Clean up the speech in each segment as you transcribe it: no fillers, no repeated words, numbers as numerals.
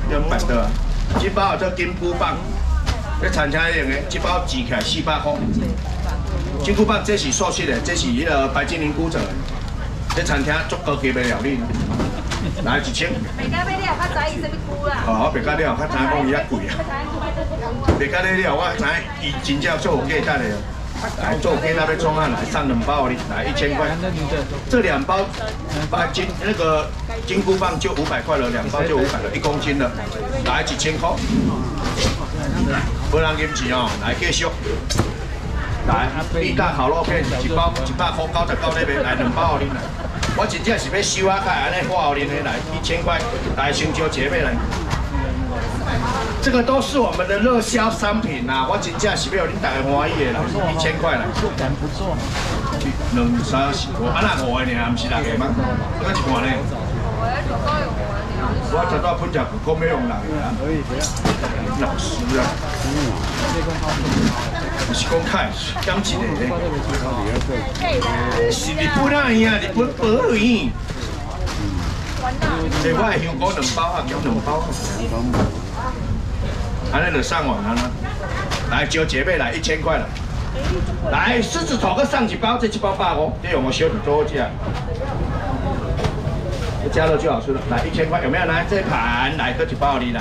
200的啊。这包叫金箍棒，这餐厅用的，这包煮起来400块。金箍棒这是素食的，这是迄个白金灵菇做的。这餐厅足高级的料理，来1000。 袂甲要了，较知伊什么菇啦。 哦，我袂甲了，较知讲伊遐贵啊。袂甲你了，我知伊真正做有价值的。来做给那边装啊，来上2包的，来1000块。这2包把那个金箍棒就500块了，2包就500了，1公斤了，来1000块。无人金钱哦，来继续。来，意大烤肉片1包100块99那边，来2包给恁来。我真正是要收啊，开安尼花给恁的，来1000块，来香蕉姐妹来。这个都是我们的热销商品呐、我真正是要恁大家欢喜的啦，1000块啦。 人不错。 2、3、4、5，啊那5个呢，唔是6个吗？搁一半呢？我找到分享讲要用6个啊。老师啊。是讲开，减一个咧。是日本啊呀，日本保园。这我的香菇2包啊，减2包。安尼就上完了呢。来，招姐妹来1000块了。来，狮子头搁上1包，这1包150，这用我小米多加。加热就好吃了。来1000块，有没有？来这盘，来搁1包你来。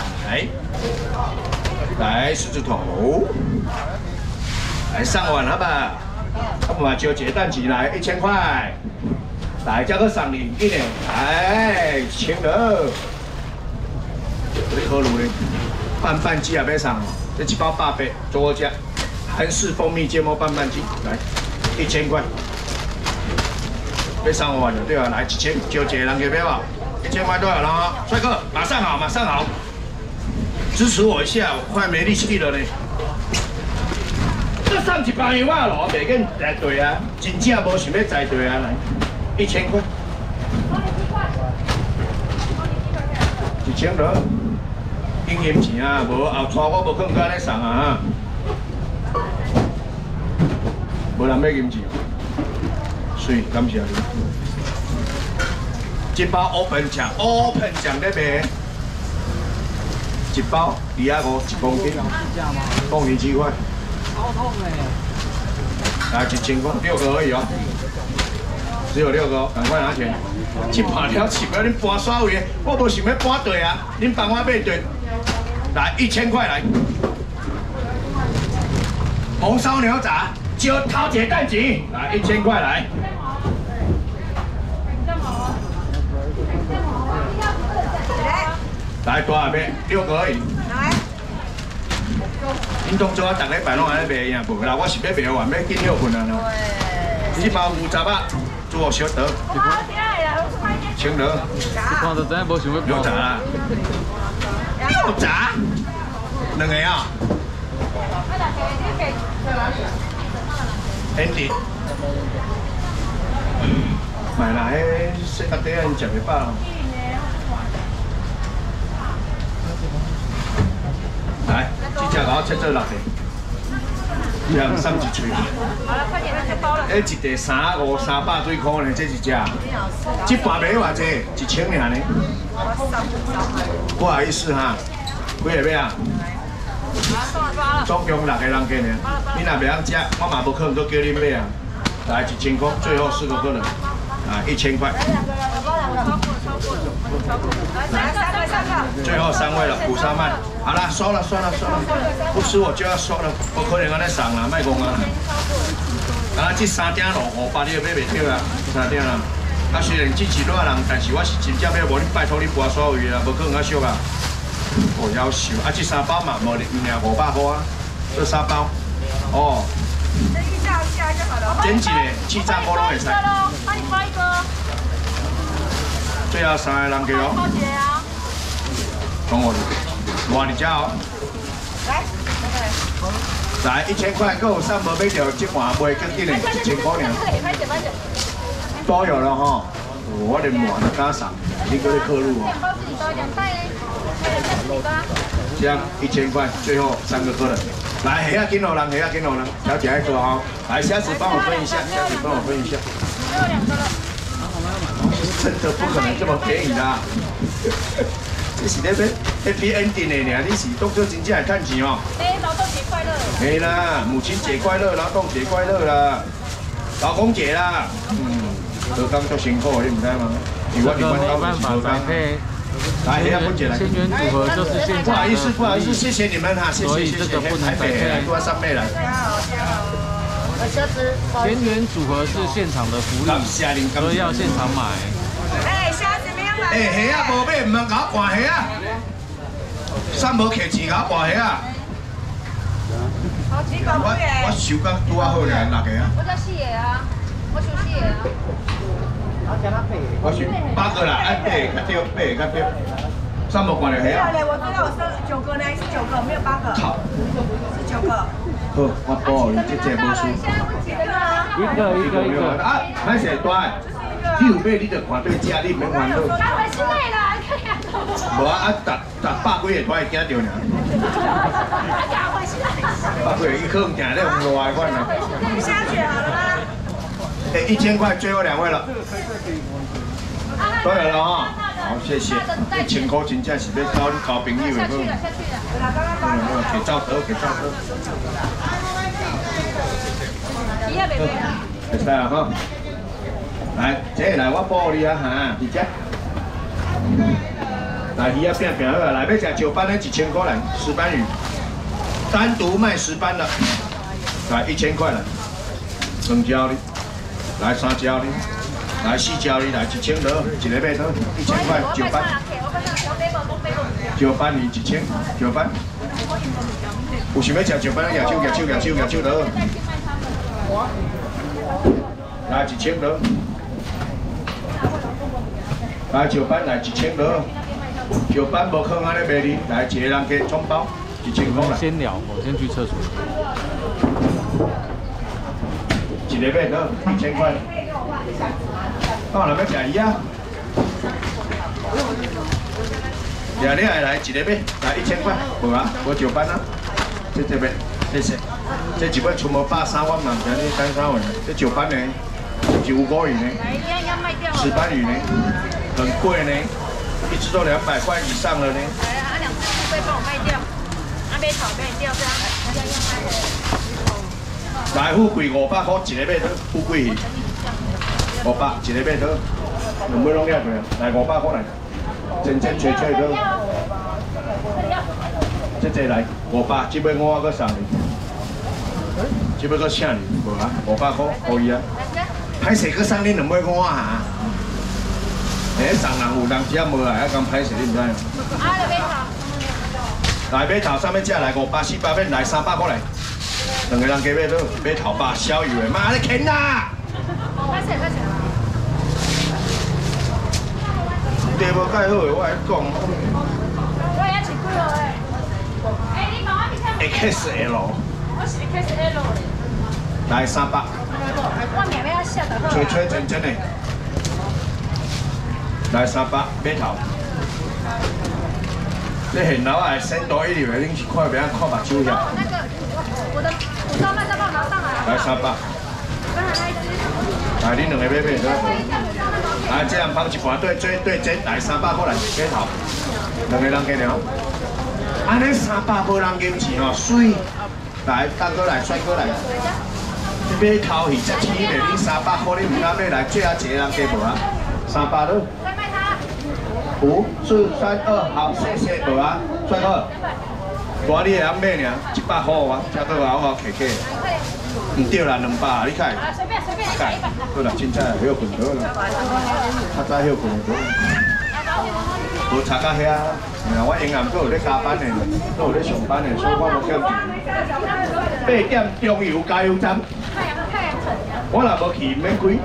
来狮子头，来上完了吧？我们招姐蛋起来1000块。来，加个上领一点，来1000了。这可鲁嘞。拌鸡也要上，这1包800，做我家韩式蜂蜜芥末拌鸡，来1000块，要上完了对吧？来1000，就这人给不要？1000块多少了啊？帅哥，马上好，马上好，支持我一下，我快没力气了呢。这上1包油啊咯，袂紧排队啊，真正无想要排队啊，来1000块，1000了。经验钱啊，无后带我无可能甲你送啊！无人要金钱，水感谢你。这包 open 酱在卖，1包250，1公斤，冻27块。好痛哎！来1000块，6个而已哦，只有6个哦，赶快拿钱。这盘了钱要恁搬耍位，我无想要搬队啊，恁帮我买队。来1000块来，红烧牛杂，就饕餮蛋卷，来1000块来。来多少杯？6个而已。来。恁当初啊，逐礼拜拢安尼卖呀，无啦，我是要卖完，要紧6份啊喏。1包50啊，祝我小得。1000了。 看到真无想要牛杂啦。牛杂，2个啊。Andy， 买啦，迄细角底因食袂饱。来，这只甲我切做6个，这样送一喙。好了，快点，那就包了。一地3、5、300多块呢，这一只。这盘卖偌济？1000尔呢？不好意思哈，几个要啊？总共6个人给呢，你若袂晓食，我嘛无可能都叫你买啊。来1000块，最后4个客人，啊1000块。最后3位了，5沙曼。好了，收了，不吃我就要收了，不可能安尼送啦，卖讲啊。啊，这3点落58你又买袂着啊，3点啦。啊，虽然支持多人，但是我是真正要无你拜托你搬所有位啦，无可能啊俗啊。哦，夭寿！啊，这3包嘛，无200块啊，这3包。哦。煎一个气炸锅拢会使。帮你包一个。最后3个人给哦。讲我，2只哦。来1000块，够有上无买着，这盘卖更紧的1000块尔。都有了哈，我连碗都敢上，你搁咧刻录哦。这样1000块，最后3个客人。来，下紧哦人，下紧哦人，小姐爱做哈。来，下次帮我分一下，下次帮我分一下。只有2个了。真的不可能这么便宜的。这是那边 ，Happy Ending 的呢，你是当做真正会赚钱哦。 哎，劳动节快乐！ 没啦，母亲节快乐，劳动节快乐啦，劳工节啦，都刚做辛苦，你唔知吗？ 这个没办法搭配。 来，黑暗分解来。 千元组合就是现场的不好意思，谢谢你们哈，谢谢。 所以这个不能搭配。 多上面来。 千元组合是现场的福利，所以要现场买。 哎，虾子没有买。 哎，虾啊无买，唔通甲我换虾啊！三无客钱甲我换虾啊！ 好几个会员。 我手工拄啊好咧，6个啊。 我叫四爷啊，我收4爷啊。 我是8个啦，8个较对，8个较对。三无换了虾啊。 没有嘞，我知道我生9个呢，是9个，没有8个。 好， 是9个。 好，我报你这无输。 一个啊，歹势大。你有买你就看对价，你唔免烦恼。 他回去买了，看呀。 无啊，100几个拖会惊到呢。100几个一可能行咧红外款啦。 你虾卷好了吗？ 哎，1000块，最后2位了。都有了哈，好，谢谢。1000块真正是要交你交朋友的。给赵德，给赵德。会使啊哈。来，这来我报你啊哈，二只。来，鱼啊变变好了，来要食石斑的1000块来，石斑鱼，单独卖石斑的，来1000块来，2条的，来3条的，来4条的，来1000多，一个买多1000块石斑，石斑鱼1000，石斑，有想要食石斑的，举手多，来1000多。来石斑来1000多，石斑无可安尼卖你，来一个人给冲包1000块来。 先聊，我先去厕所。 一个买多1000块。我来要食鱼啊！呀，你来一个买，来1000块，无啊，无石斑啊，这买，谢谢。这一本出门130万嘛，今日3万，这石斑呢，是无锅鱼呢，石斑鱼呢。很贵呢，一只都200块以上了呢。 来啊，2只富贵帮我卖掉，买草卖掉这样。 来富贵500块一个买多，富贵鱼500一个买多，2尾拢了过，来500块来，真真脆脆多。这来500，这尾我搁送你，这尾搁请你，无啊，500块可以啊。歹势搁送你2尾我啊。哎，送人有人只无来，还咁歹势，你唔知？ 啊，来买草。 来买头，啥物只来500、400面来300块来，2个人加买多，买头把小鱼的，妈你啃啦！ 快些，快些。 地无介好的，我来讲。 我也吃几号诶？哎，你帮我比较。 XL。 我是 XL 的。 来300。 我面要下得好。 脆脆真真的。来300买头，你现老爱先多一流的，恁是看别人看目睭遐。 那个，我的武装麦再帮我拿上来。 来300。 刚才那一只。 来，恁2个买多？来，这样放一盘对这来300块来买头，2个人加了。安尼300无人金钱哦，水。来，大哥来，帅哥来。买头鱼才起卖你300块，你唔敢买来，最后一个人加无啊？300咯。5、4、3、2，好，谢谢，无啊，帅哥。我你会晓买尔，100块啊，才倒啊，我客客。唔对啦，200，你看。 随便， 好啦，凊彩休困倒啦，较早休困倒。无查到遐，我阴暗阁有咧加班的，阁有咧上班的，所以我无叫8点中油加油站。我若无去，免开。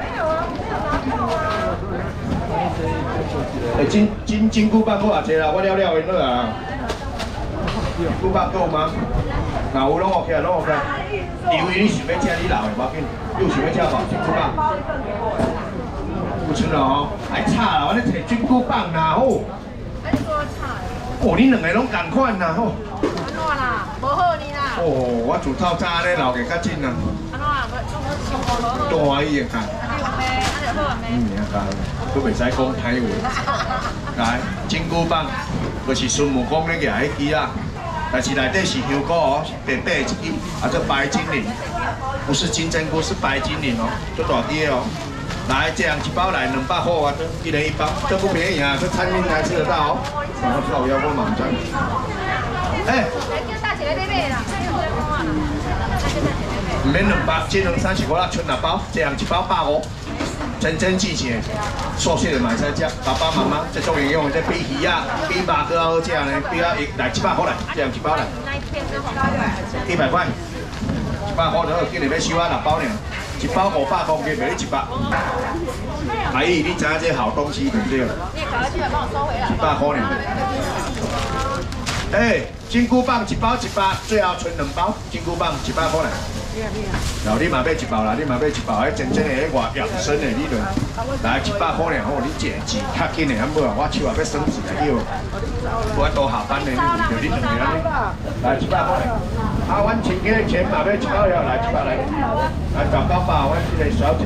真久办我也坐啦，我了因了啊。久办够吗？若有拢 OK 啊，拢 OK。因为你想要吃你留的，无要紧。你有想要吃无？真久办。有剩了吼，爱炒啦，我咧摕真久办啦吼。哦，你2个拢同款啦吼。 安怎啦？无好你啦。 哦，我自透早咧留个较紧啦。 安怎啊？我多欢喜啊！ 安尼好啊咩？ 都袂使讲歹话。来，真久棒， 就是孙悟空咧举迄支啊，但是内底是香菇哦，白白一支，啊做白精灵，不是金针菇，是白精灵哦，做大支的哦。来，这样一包来200块啊，一人1包，这不便宜啊，这餐厅才吃得到哦。然后靠腰我嘛知。哎。叫大姐来买啦，唔免200，这2、30块啦，剩6包，这样1包150。 真真季节，素食的买菜食，爸爸妈妈这种营养，这比鱼啊、比肉更好食呢，比啊来700块来，这样1包来，100块，100块就好，今日要收啊6包呢，1包500公斤，卖你100。阿姨，你知影这好东西对不对？你搞到去帮我收回来。100块呢。哎，金菇棒1包100，最后剩2包，金菇棒100块来。 然后你嘛买1包啦，你嘛买1包，迄真正的迄外养生的理论，来100块尔，好，你借钱较紧的，啊无啊，我手也要省钱来叫，我都下班的，你就你2个安尼，来100块，啊，阮亲戚的钱嘛买1包了，来100来，来19包，阮这个小姐，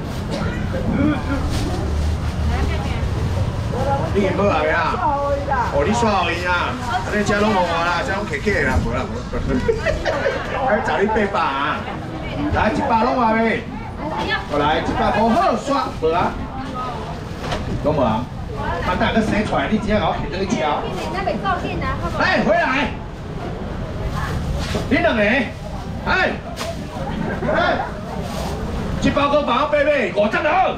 你无来啊？哦，你刷互伊啊？安尼遮拢无我啦，遮拢客客啦，无啦无。还找你800啊？来100拢话未？我来100块好刷，无啊？拢无啊？他等下生出来，你只要给我摕倒去吃哦。来回来，你2个，哎，1包搁帮我买50了。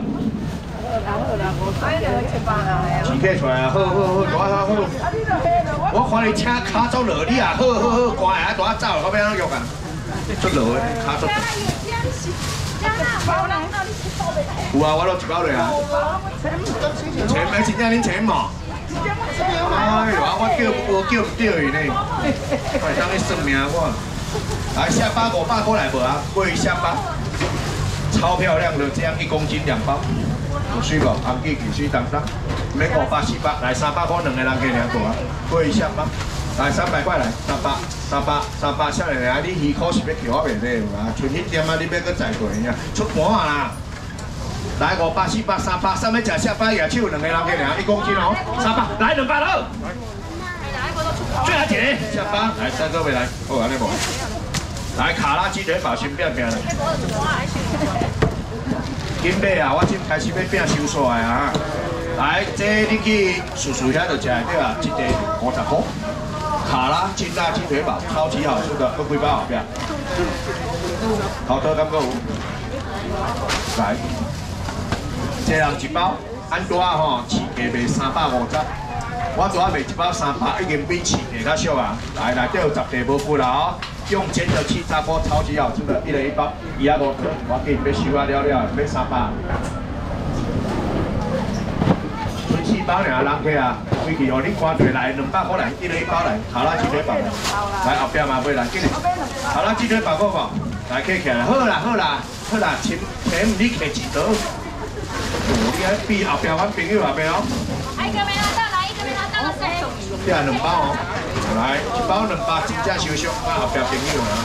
钱摕出来啊！好，大好。我看你请卡走落，你啊好，关下大走，我要安怎约啊？出落的卡走。有啊，我都1包落啊。钱买真正恁钱嘛？哎呦，我叫唔对伊呢。我当你算命我。来下巴500块来无啊？桂鱼下巴，超漂亮的，这样1公斤2包。 有水无？红记汽水当当，免500、400，来300块2个人计尔大啊，过一下吧。来300块来，300，少年啊！你鱼壳是要叫我袂得啊？剩迄点啊，你要搁载过呀？出盘啊啦！来500、400、300，上面食下巴野手2个人计尔，1公斤哦，300，来200了。最后一个下巴，来3个位来，好安尼无？来卡拉鸡腿堡先变变来。 紧买啊！我今开始要变收煞的啊！来，这你去叔叔遐就食得到啊，一个50块。卡拉金辣鸡腿堡，超级好吃的，搁几包后壁。好多敢够有？来，这人1包，按多啊吼，市价卖350，我多啊卖1包300，已经比市价较俗啊。来，内底有10块无付啦哦。 用煎的气炸锅超级好吃的，1人1包，250块，我给你们收啊了，要300。剩4包尔，人客啊，回去哦，你看对来200块来，1人1包来，卡拉鸡腿堡来，后壁嘛买来，紧点，卡拉鸡腿堡够无？来客起来，好啦，钱你客几多？你还比后壁阮朋友后壁哦。一个没拿到，来，一个没拿到了谁？这2包哦。 来1包200，真正收俗，我后壁朋友啊。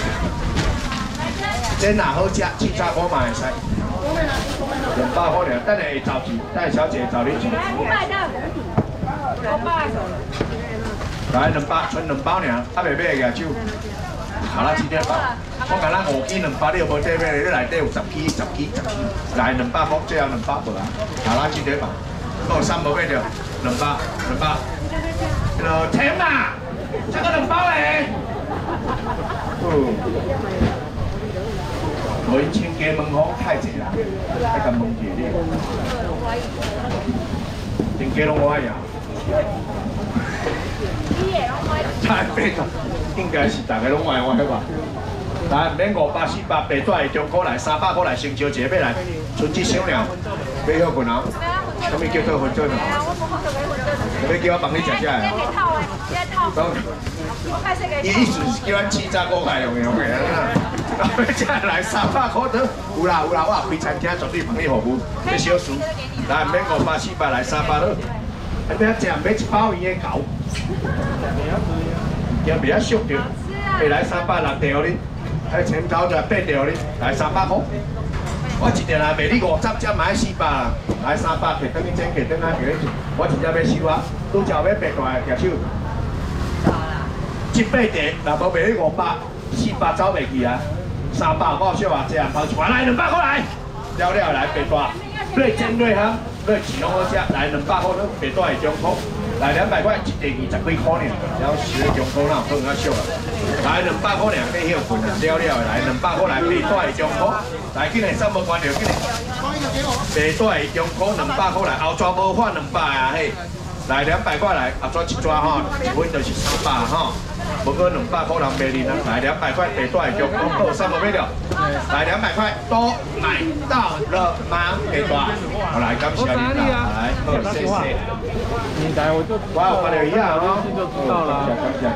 这哪好食，气炸锅嘛会使。200块尔，等下会找钱，带小姐找你钱。500的，500。来200，剩2包尔，还袂买个酒。卡拉鸡腿堡，我甲咱5支200，你又无得买，你内底有10支。来200块，最后200无啊？卡拉鸡腿堡，够3无买着，200。 钱嘛，这个2包嘞。我因亲家问我太济啦，还敢问姐你？亲家拢我爱呀。太变啦，应该是大家拢爱我迄吧？来，免500、400，白带中国来300块来，成招一个要来，剩1箱了，买好困啊。什么叫做馄饨啊？要叫我帮你食食的。伊意思是叫咱气炸锅来用的啊。要食来300块得，有啦，我开餐厅绝对帮你服务，要小事。来，免500、400来300了。啊，要食买1包圆的狗，惊袂晓熟着，会来300人掉你，还前头就8掉你，来300块。 我一条来卖你50只，买400啦，来300克，等你整克，等下给你。我真正要收啊，拄则要白大的举手。1八碟，若无卖你500，400走袂去啊。300我小啊，这样包一盘来200块来，了了来白大，瑞珍瑞香，瑞奇拢好食，来200块都白大的中口。 来200块，一地20几块呢，了10个中口那好较俗啊。来200块尔，你休困啊，了了来200块来白带的中口，来今日3无关着，今日白带的中口200块来，后抓无换200啊嘿。来200块来，后抓一抓吼，一份就是300吼，无过200块人卖你啦。来200块白带的中口，好3无买了。来200块都买到了吗？白带，好来感谢你啦，来好谢谢。 你来我就哇，我留一下哦， 就知道了。 感谢。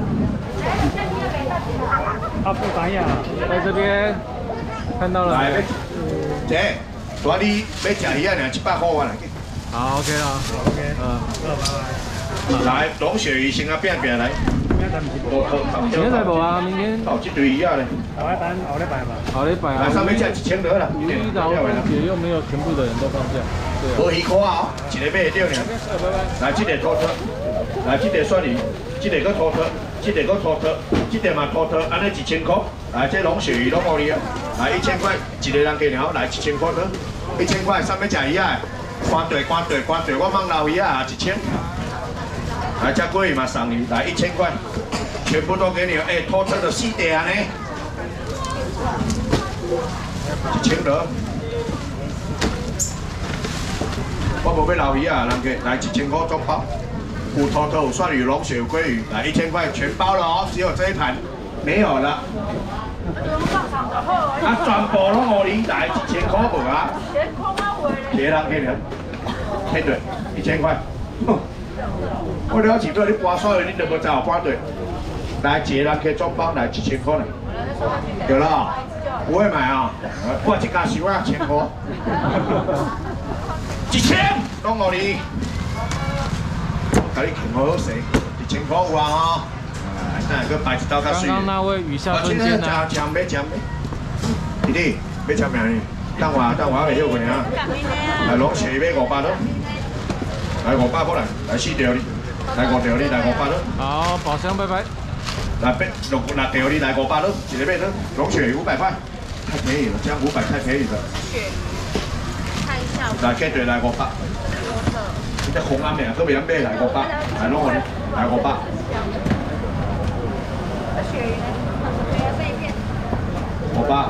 啊，不凡呀，在这边看到了。 来，姐，我你要吃鱼啊？呢，100块我来。 好 ，OK 了。OK，拜拜。 来，龙鳕鱼先啊，变来。 明天再无啊，明天。 哦，这堆鱼啊嘞。 后礼拜吧。后礼拜啊。 来，上面吃1000多啦。 鱼老也又没有全部的人都放假。 无鱼块啊，一个买得着呢。来，这个土特，来这个蒜鱼，这个个土特，这个个土特，这个嘛土特，安尼1000块。来，这龙鳕鱼拢互你啊。来1000块，一个人计了，来1000块多，1000块，上面吃鱼啊，关对，我mang老鱼啊，1000。来，这鲑鱼嘛送你，来1000块，全部都给你，哎，土特的4碟啊呢，1000多。 我无要老鱼啊，人家来1000块装包，有土特、有蒜鱼、龙鳕、有鲑鱼，来1000块全包了哦，只有这一盘没有了。啊，全部拢互你来1000块无啊？一个人给你，配对1000块。我了解到你搬所有你都无知有搬对，来一个人给装包来1000块呢，对了，不会买啊？我这家收啊1000块。 1000，拢互你，甲你请好好势，1000块有啊吼。等下佮摆一道较水。 刚刚那位雨下瞬间呢？ 要弟弟，要签名呢？等我袂晓个尔。来龙鳕买500多，来500块来4条你，来5条你，来500多。 好，宝箱拜拜。 来6条你，来500多，一个买多，龙鳕500块，太便宜了，这样500太便宜了。 来，给对来500。你这红暗面，搁袂晓买来500，来弄我呢，来500。500。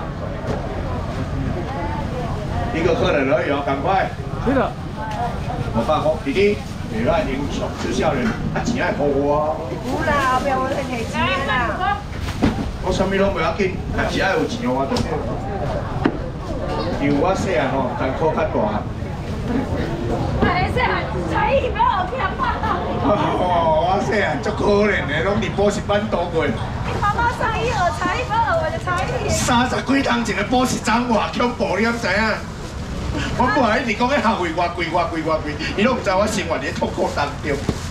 一个客人而已哦，赶快。 对的。 500块，弟弟，袂歹，英雄就是少年，啊钱爱付我。 有啦，后壁我来提钱啦。 我啥物拢袂要紧，啊只要有钱我就。 因为我细汉吼，艰苦较大。 哎，细汉才艺不要听话。 哦，我细汉足可怜的，拢伫补习班度过。 你妈妈上一耳才艺，不要我的才艺。 30几堂一个补习班偌恐怖，你敢知影？我本来一直讲迄学费偌贵，伊拢唔知我生活伫痛苦当中。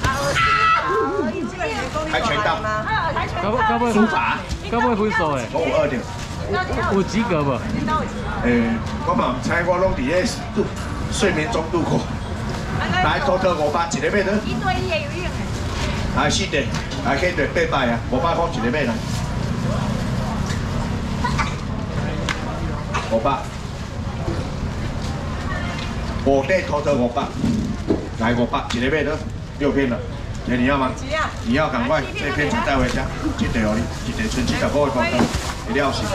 跆拳道。 该不会书法？ 该不会分手诶？ 我有2条。 有及格不？ 我嘛唔猜，我拢伫咧睡眠中度过。来，土特500，一个买多。 一对一也有用诶。 来4碟，来去对800啊，500块一个买来。500。5碟土特500，来500，一个买多6片了。姐，你要吗？你要赶快，这片请带回家，这条哦，一碟存70块的土特。 会了是。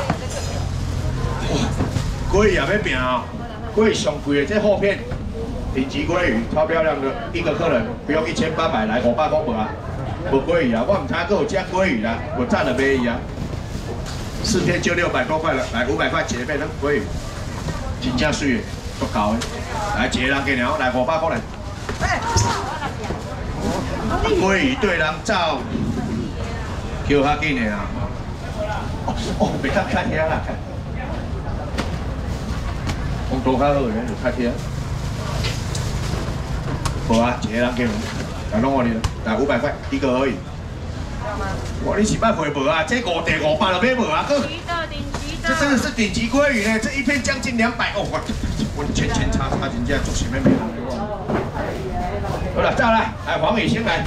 鲑鱼也要拼哦，鲑鱼上贵的这厚片，顶级鲑鱼，超漂亮的，一个客人不用1800，来500块无啊，无鲑鱼啊，我唔知还有加鲑鱼啦，我赞了买伊啊，4片就600多块了，来500块一个买咱鲑鱼，真正水的，足够的，来一个人给了，来500块来。鲑鱼对人走，叫较紧的啊。 哦，袂当较听啦，风度较好个就较听。无啊，一个人给我，来弄我哩，来500块一个而已。哇，你是捌会无啊？这5碟500就买无啊？个。 顶级的。 这真的是顶级鲑鱼呢，这一片将近200哦，我圈圈叉叉，真正做前面没人来过。好了，再来，来黄宇先来。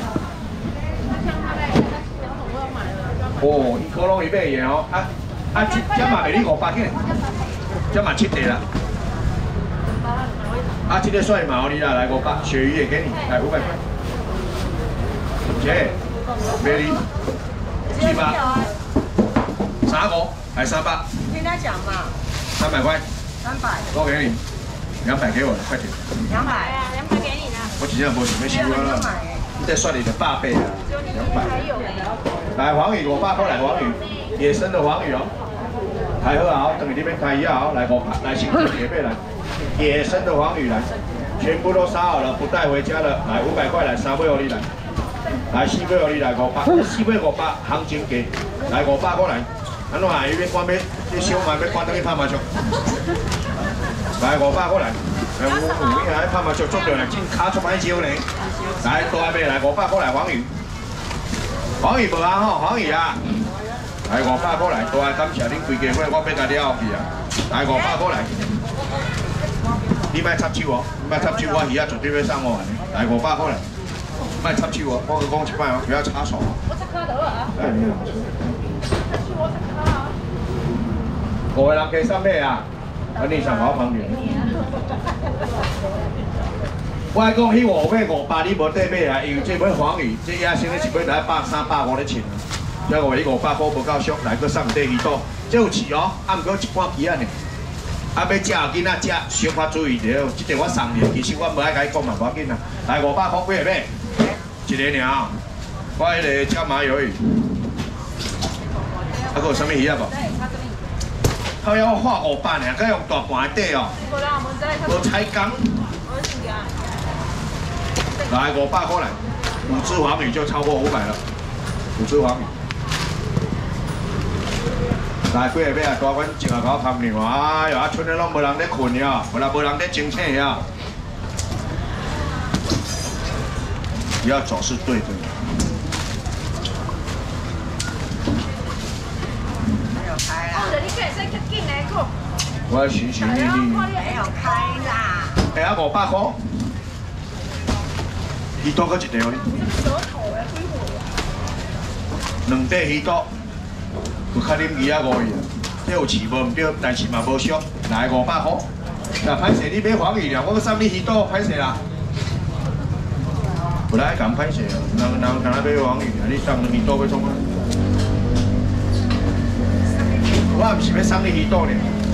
哦，一颗拢100元哦，这嘛袂哩500件，这嘛7块啦。这个帅毛你啦，来500，鳕鱼也给你，来500块。姐，美丽，700，啥狗？还300？ 听他讲嘛。 300块。 300。 多给你，200给我了，快点。 200啊，200给你了。 我真正无想要收我了，你再算你的8倍啊，200。来黄鱼500块，来黄鱼，野生的黄鱼哦。开好啊，等你这边开一下哦，来500，来辛苦姐妹来，野生的黄鱼来，全部都杀好了，不带回家了，来500块来3尾哦你来，来4尾哦你来500，4尾500，行情价，来500块来，安怎啊？伊要关要，你小嘛要关等去拍麻将，来500块来，有你来拍麻将做着来，真卡出歹招呢，来大尾来500块来黄鱼，黄鱼无啊吼，黄鱼啊。来500块来，多感谢恁规家伙，我要甲了去啊！来500块来，你莫插手哦，莫插手，我鱼仔绝对要送我的。来500块来，莫插手哦，我佮讲一摆哦，不要插手。我插卡倒啊！哎，你5个人加3尾啊，你上我旁边。我讲迄5尾500，你无得买啊，因为这尾黄鱼，这野生的是要来130、150咧称。这5尾500块无够俗，来个送底鱼肚，这有饲哦，毋过一半期啊呢。要食囡仔食，小可注意着，这个我送你，其实我无爱甲你讲嘛，无要紧啦。来500块买袂买？一个尔，我迄个椒麻鱿鱼，还有啥物鱼啊无？他要画500尔，佮用大盘的底哦，无彩工。来500块来，5只黄鱼就超过500了，5只黄鱼。来，几个尾啊，大阮正啊，甲我拍面话，哎哟，村里拢无人咧困呀，无人咧争抢呀。不要走是对的。 没有开啦。 我要寻寻觅觅。 没有开啦。 哎呀，500块。鱼肚搁一条哩。2块鱼肚。佮较啉鱼仔5元，这有饲无毋对，但是嘛无俗，来500块。那歹势，你买黄鱼了，我佮送你鱼肚，歹势啦。不来讲歹势，人干那买黄鱼啊，你送鱼肚要创啊？我毋是要送你鱼肚呢。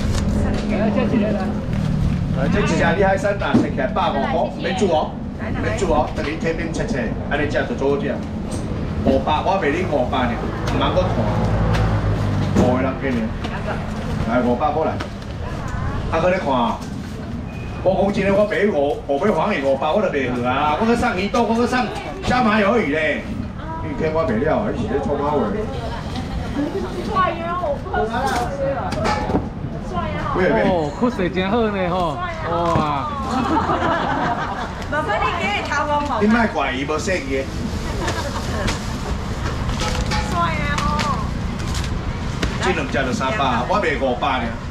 这一只你海参呐，食起来150块，免煮哦，免煮哦，等你天面切切，安尼食就做好食。500，我卖你500呢，唔通搁看。5个人给你，来500块来，搁咧看啊！我讲真诶，我买5尾黄鱼500，我就袂好啊！我搁送鱼肚，我搁送椒麻鱿鱼咧，你骗我袂了，你是咧创啥话？ 帅哟！帅呀！ 哦，酷水真好呢吼！哇！ 麻烦你给他调光你莫怪伊无设计。 帅啊！ 这2只就300，我卖500呢。